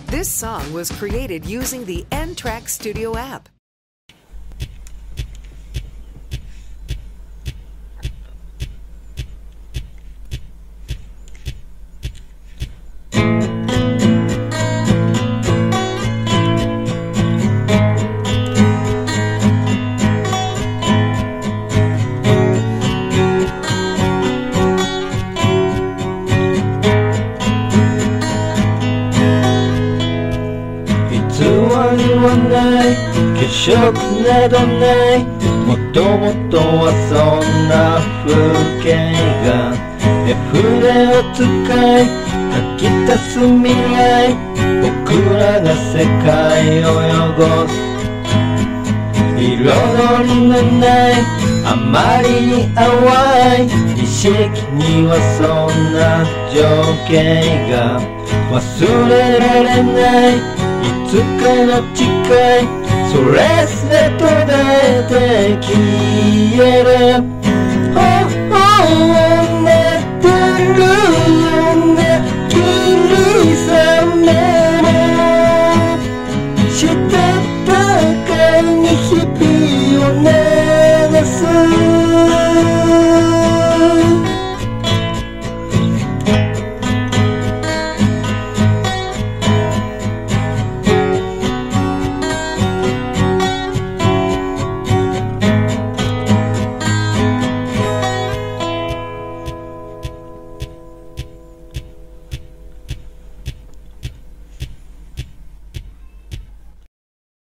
This song was created using the N-Track Studio app. 化粧などない、もともとはそんな風景が絵筆を使い書き足す未来、僕らが世界を汚す彩りのない、あまりに淡い意識にはそんな情景が忘れられない、いつかの誓い、それすれ途絶えて消える。